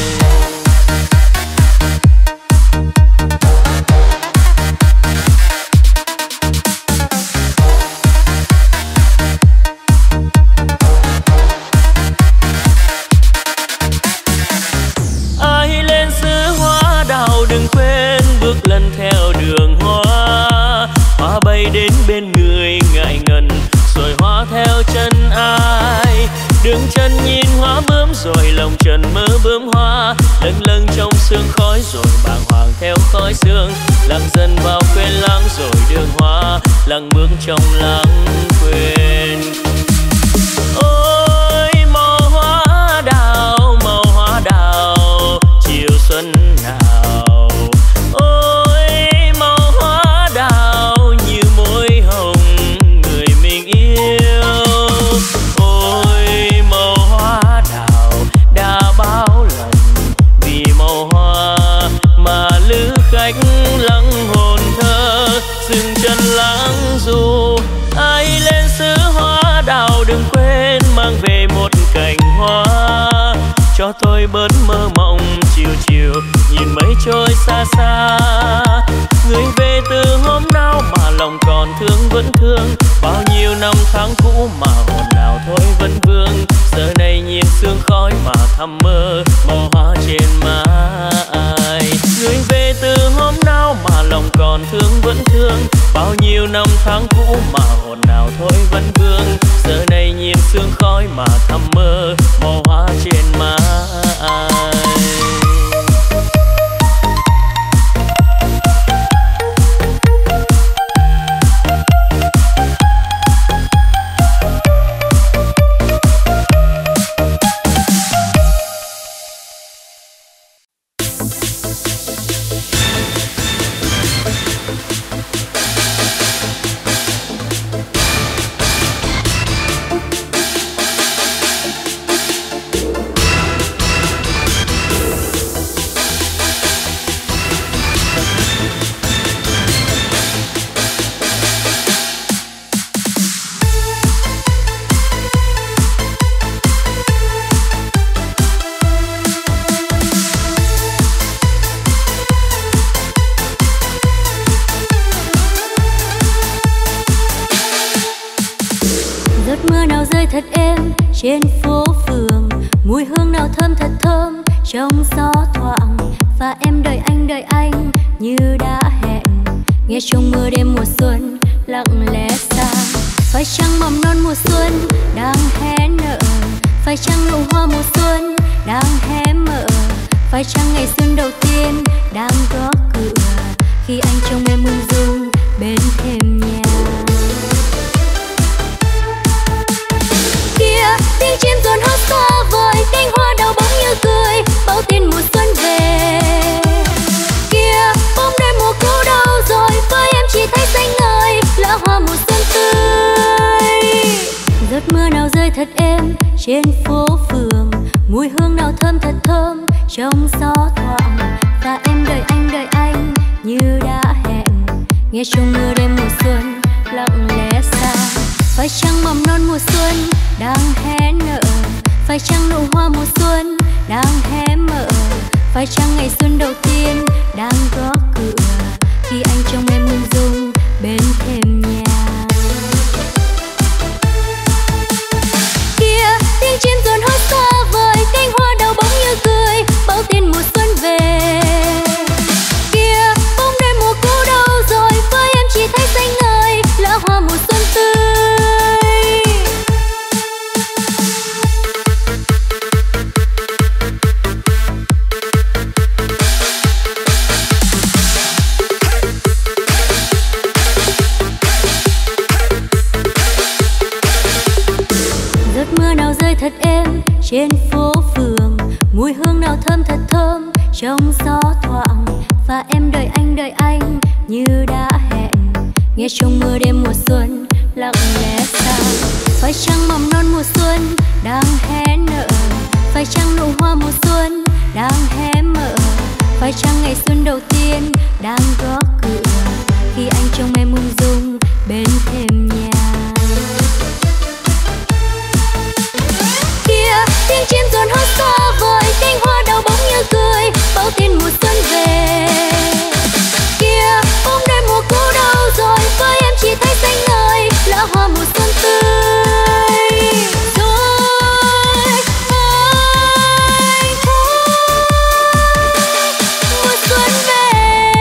Đừng quên bước lần theo đường hoa, hoa bay đến bên người ngại ngần rồi hoa theo chân ai. Đường chân nhìn hoa bướm rồi lòng trần mơ bướm hoa, lâng lâng trong sương khói rồi bàng hoàng theo khói sương. Lặng dần vào quên lãng rồi đường hoa, lặng bước trong lãng quên. Ôi màu hoa đào, màu hoa đào chiều xuân nào. Ôi màu hoa đào như môi hồng người mình yêu. Ôi màu hoa đào đã bao lần vì màu hoa mà lữ khách lắng hồn thơ. Dừng chân lãng dù ai lên xứ hoa đào đừng quên mang về một cành hoa, cho tôi bớt mơ mộng chiều chiều nhìn mây trôi xa xa. Người về từ hôm nào mà lòng còn thương vẫn thương, bao nhiêu năm tháng cũ mà hồn nào thôi vẫn vương. Giờ này nhìn sương khói mà thầm mơ màu hoa trên má ai. Người về từ hôm nào mà lòng còn thương vẫn thương, bao nhiêu năm tháng cũ mà hồn nào thôi vẫn vương. Giờ này nhìn sương khói mà thầm mơ màu hoa trên má ai. thật êm trên phố phường, mùi hương nào thơm thật thơm trong gió thoảng. Và em đợi anh đợi anh như đã hẹn, nghe trong mưa đêm mùa xuân lặng lẽ xa. Phải chăng mầm non mùa xuân đang hé nở, phải chăng nụ hoa mùa xuân đang hé mở, phải chăng ngày xuân đầu tiên đang gõ cửa khi anh trông em ung dung bên thềm nhà. Kia tiếng chim rộn hót xa vời, cánh hoa đào bóng như cười, bao tin mùa xuân về. Kia bóng đêm mùa cứu đâu rồi, với em chỉ thấy xanh ngời lá hoa mùa xuân tươi. trên phố phường, mùi hương nào thơm thật thơm trong gió thoảng. Và em đợi anh đợi anh như đã hẹn, nghe trong mưa đêm mùa xuân lặng lẽ xa. Phải chăng mầm non mùa xuân đang hé nở, phải chăng nụ hoa mùa xuân đang hé mở, phải chăng ngày xuân đầu tiên đang gõ cửa khi anh trông em ung dung bên thềm nhà. Kia tiếng chim rộn hót xa vời, cánh hoa đào bóng như cười bao tin mùa xuân về. Kia bóng đêm mùa cũ đâu rồi, với em chỉ thấy xanh ngời lá hoa mùa xuân tươi. Thật êm trên phố phường, mùi hương nào thơm thật thơm trong gió thoảng. Và em đợi anh đợi anh như đã hẹn, nghe trong mưa đêm mùa xuân lặng lẽ xa. Phải chăng mầm non mùa xuân đang hé nở, phải chăng nụ hoa mùa xuân đang hé mở, phải chăng ngày xuân đầu tiên đang gõ cửa khi anh trông em ung dung bên thềm nhà. Tiếng chim rộn hót xa vời, cánh hoa đào bóng như cười bao tin mùa xuân về. Kia bóng đêm mùa cũ đâu rồi, với em chỉ thấy xanh ngời lá hoa mùa xuân tươi. Rồi anh thôi mùa xuân về.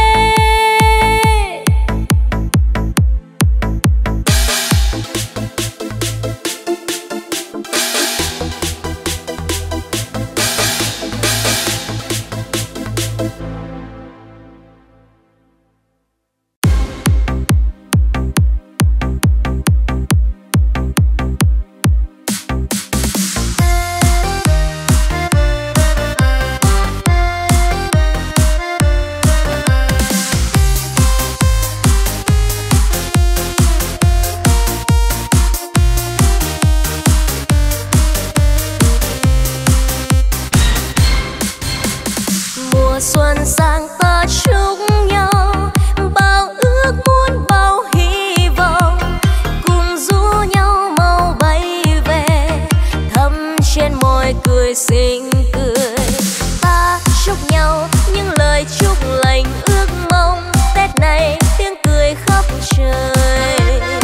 Xuân sang ta chúc nhau bao ước muốn bao hy vọng, cùng rủ nhau mau bay về thắm trên môi cười xinh cười. Ta chúc nhau những lời chúc lành ước mong, Tết này tiếng cười khắp trời.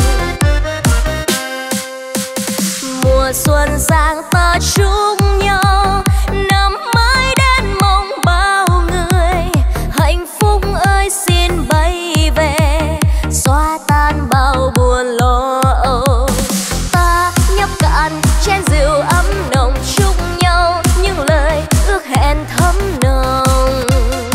Mùa xuân sang ta chúc nhau năm mới đến mong bao người, hạnh phúc ơi xin bay về xóa tan bao buồn lo âu. Ta nhấp cạn chén rượu ấm nồng, chúc nhau những lời ước hẹn thấm nồng.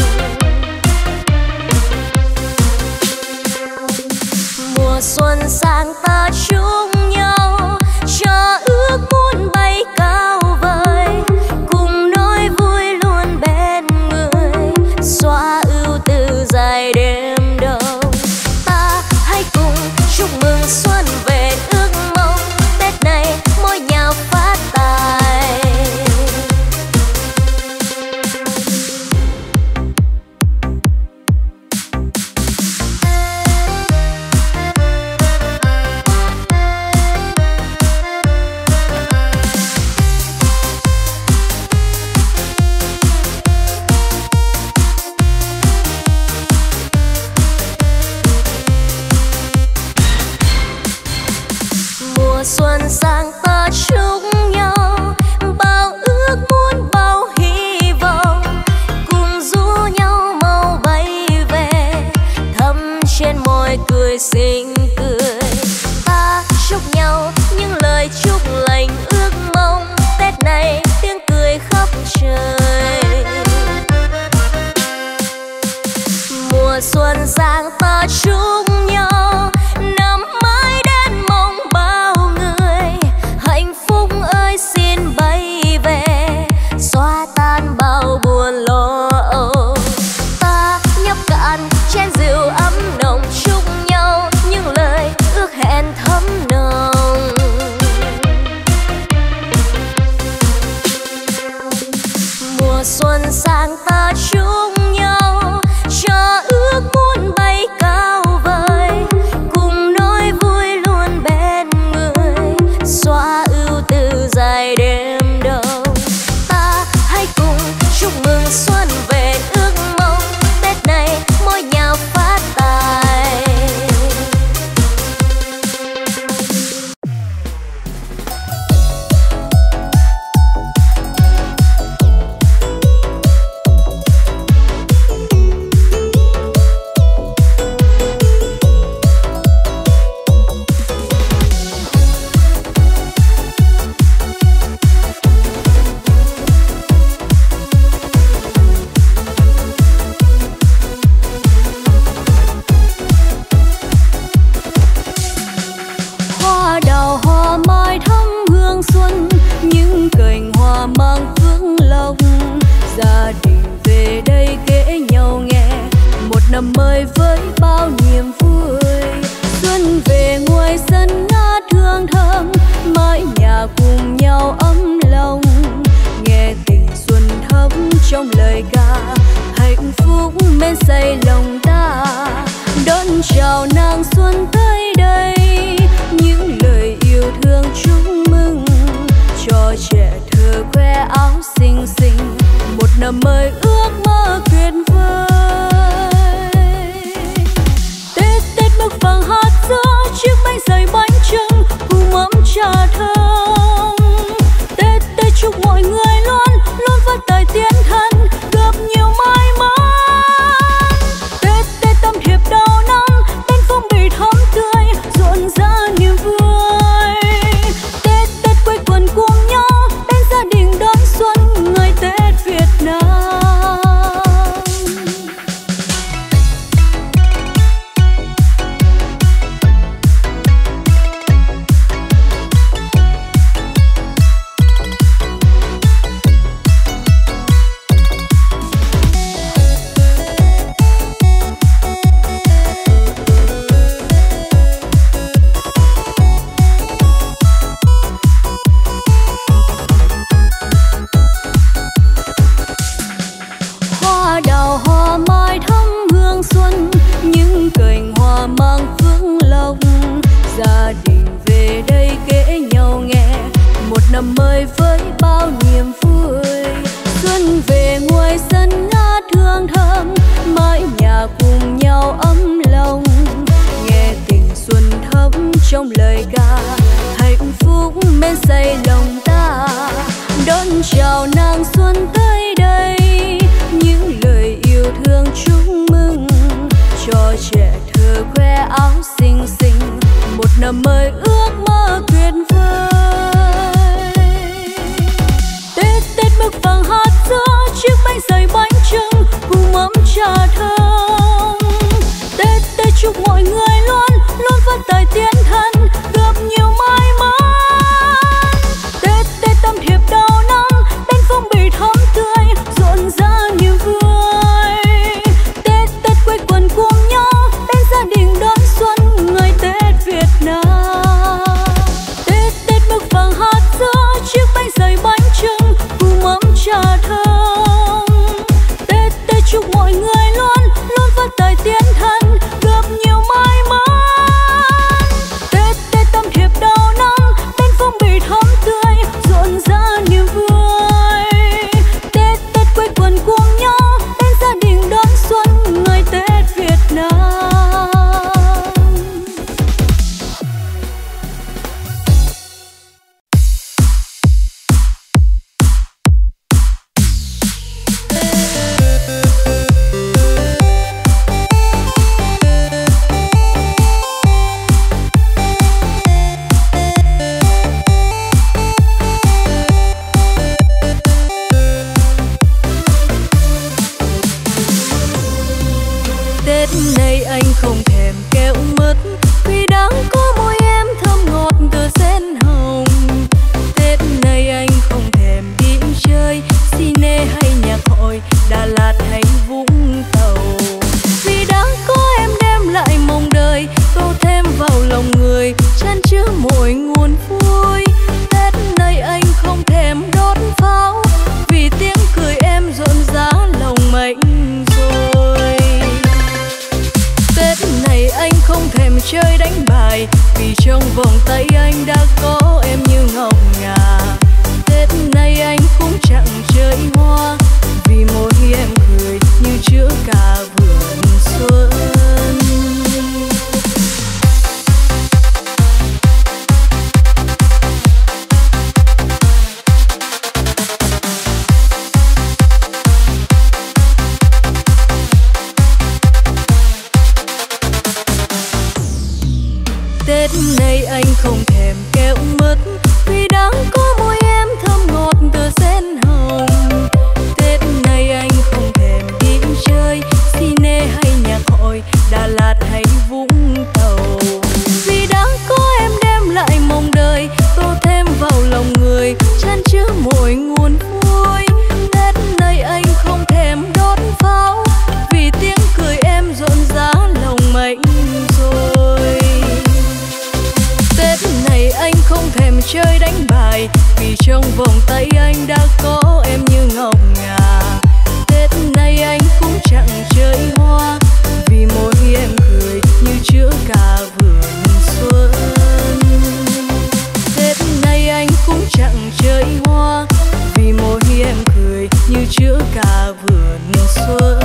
Mùa xuân sang ta chúc nhau cho ước muốn bay cao vời, cùng nỗi vui luôn bên người xóa ưu tư dài đêm đông. Ta hãy cùng chúc mừng xuân về ước mong, Tết này mỗi nhà phát tài. Mùa xuân sang ta chúc nhau bao ước muốn bao hy vọng, cùng rủ nhau mau bay về thắm trên môi cười xinh cười. Ta chúc nhau những lời chúc lành ước mong, Tết này tiếng cười khắp trời. Mùa xuân sang ta chúc nhau năm mới đến mong bao người, hạnh phúc gia đình về đây kể nhau nghe một năm mới với bao niềm vui. Xuân về ngoài sân ngát hương thơm, mái nhà cùng nhau ấm lòng, nghe tình xuân thấm trong lời ca, hạnh phúc men say lòng ta. Đón chào nàng xuân tới đây, những lời yêu thương chúc mừng, cho trẻ thơ khoe áo xinh xinh, một năm mới ước mơ tuyệt vời. Tết Tết bước vàng hát giữa chiếc bánh dày bánh trưng, cùng ấm trà thơm. Tết Tết chúc mọi người luôn luôn phát tài tiến thân, gặp nhiều may mắn. Tết Tết tâm thiệp đầu năm, bên phong bì thắm tươi, rộn rã niềm vui. Tết Tết quây quần cùng nhau, bên gia đình đón xuân ngày Tết Việt Nam. Hoa đào hoa mai thắm hương xuân, những cành hoa mang phước lộc. Gia đình về đây kể nhau nghe một năm mới với bao niềm vui. Xuân về ngoài sân ngát hương thơm, mái nhà cùng nhau ấm lòng, nghe tình xuân thấm trong lời ca, hạnh phúc men say lòng ta. Đón chào nàng xuân tới đây, những lời yêu thương chúc mừng, cho trẻ thơ khoe áo xinh xinh, một năm mới ước mơ tuyệt vời. Tết Tết bước vàng hát giữa chiếc bánh dày bánh trưng, cùng ấm trà thơm. Tết Tết chúc mọi người luôn luôn phát tài tiến thân, gặp nhiều may mắn. Tết Tết tâm thiệp đầu năm, bên phong bì thắm tươi, rộn rã niềm vui. Tết Tết quây quần cùng nhau, bên gia đình đón xuân ngày Tết Việt Nam. Tết Tết bước vàng hát giữa chiếc bánh dày bánh trưng, cùng ấm trà thơm. Tết Tết chúc mọi người luôn luôn phát tài tiến thân, gặp nhiều may mắn. Tết Tết tâm thiệp đầu năm, bên phong bì thắm tươi, rộn rã niềm vui. Tết Tết quây quần cùng nhau, bên gia đình đón xuân ngày Tết Việt Nam. Tết này anh không thèm kẹo mứt, vì đáng có môi em thơm ngọt từ sen hồng. Tết này anh không thèm đi chơi cine hay nhạc hội, Đà Lạt hay Vũng Tàu, vì đáng có em đem lại mong đời, tô thêm vào lòng người, chan chứa mỗi nguồn vui. Tết này anh không thèm đốt pháo, vì tiếng cười em rộn rã lòng mạnh rồi. Tết này anh không thèm chơi đánh bài, vì trong vòng tay anh đã có em như ngọc ngà. Tết này anh cũng chẳng chơi hoa, vì mỗi em cười như chữa cả vườn xuân. Tết này anh không thèm kẹo mứt, vì đáng có môi em thơm ngọt từ sen hồng. Tết này anh không thèm đi chơi cine hay nhạc hội, Đà Lạt hay Vũng Tàu, vì đáng có em đem lại mong đời, tô thêm vào lòng người, chan chứa mỗi nguồn vui. Tết này anh anh không thèm chơi đánh bài, vì trong vòng tay anh đã có em như ngọc ngà. Tết nay anh cũng chẳng chơi hoa, vì mỗi em cười như chứa cả vườn xuân. Tết nay anh cũng chẳng chơi hoa, vì mỗi em cười như chứa cả vườn xuân.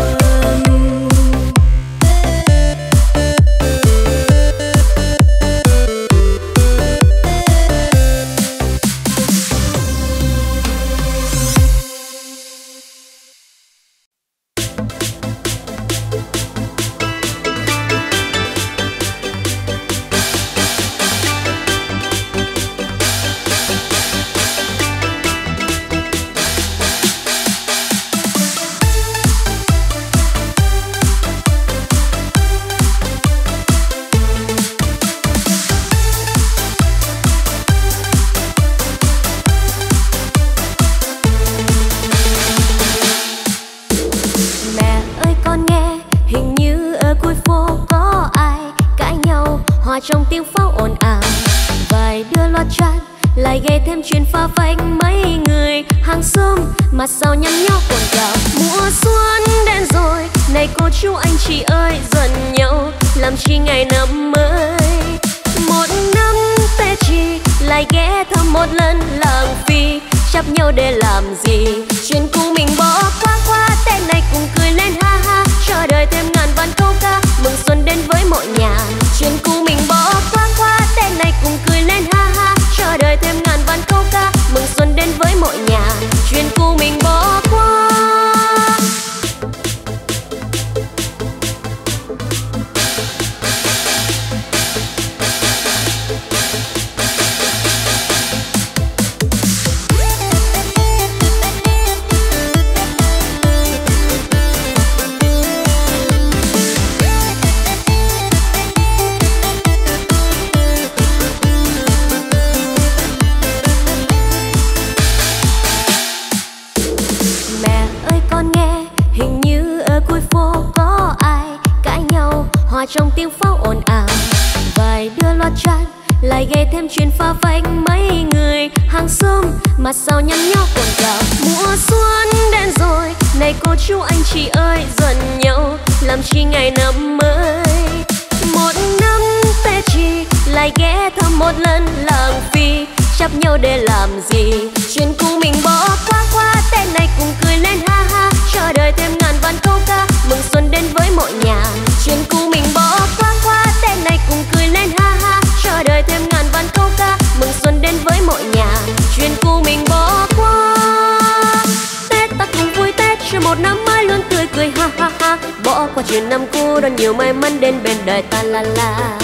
Trong tiếng pháo ồn ào, vài đứa loa chat lại gây thêm chuyện pha phanh mấy người hàng xóm mặt sau nhăn nhó cồn cào. Mùa xuân đến rồi, này cô chú anh chị ơi, giận nhau làm chi ngày năm mới. Một năm Tết chi lại ghé thăm một lần làng phi, chấp nhau để làm gì? Chuyện cũ mình bỏ qua qua, Tết này cùng cười lên ha ha, chờ đợi thêm ngàn vạn câu ca mừng xuân đến với mọi nhà. Chuyện cũ mình bỏ qua qua, Tết này cùng cười lên ha ha, chờ đợi thêm ngàn vạn câu ca mừng xuân đến với mọi nhà. Chuyện cũ mình bỏ qua. Trong tiếng pháo ồn ào, vài đứa loa chat lại gây thêm chuyện pha phanh mấy người hàng xóm mặt sau nhăn nhó cồn cào. Mùa xuân đến rồi, này cô chú anh chị ơi, giận nhau làm chi ngày năm mới. Một năm Tết chi lại ghé thăm một lần làng phi, chấp nhau để làm gì? Chuyện cũ mình bỏ qua qua, Tết này cùng cười lên ha ha, chờ đợi thêm ngàn vạn câu ca mừng xuân đến với mọi nhà. Chuyện cũ mình bỏ qua qua, Tết này cùng cười lên ha ha, chờ đợi thêm ngàn vạn câu ca mừng xuân đến với mọi nhà. Chuyện cũ mình bỏ qua, Tết ta cùng vui Tết cho một năm mới luôn tươi cười ha ha ha. Bỏ qua chuyện năm cũ đón nhiều may mắn đến bên đời ta la la.